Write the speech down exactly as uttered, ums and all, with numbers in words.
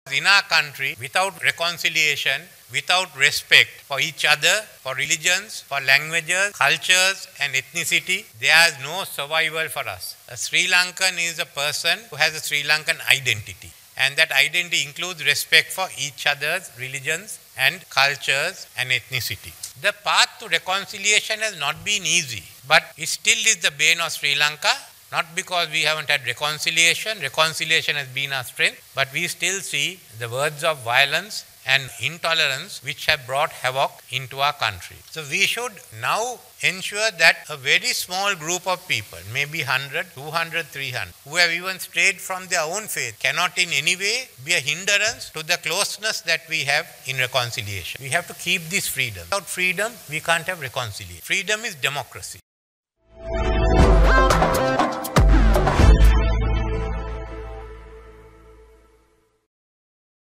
In our country, without reconciliation, without respect for each other, for religions, for languages, cultures and ethnicity, there is no survival for us. A Sri Lankan is a person who has a Sri Lankan identity, and that identity includes respect for each other's religions and cultures and ethnicity. The path to reconciliation has not been easy, but it still is the bane of Sri Lanka. Not because we haven't had reconciliation, reconciliation has been our strength, but we still see the words of violence and intolerance which have brought havoc into our country. So we should now ensure that a very small group of people, maybe one hundred, two hundred, three hundred, who have even strayed from their own faith, cannot in any way be a hindrance to the closeness that we have in reconciliation. We have to keep this freedom. Without freedom, we can't have reconciliation. Freedom is democracy.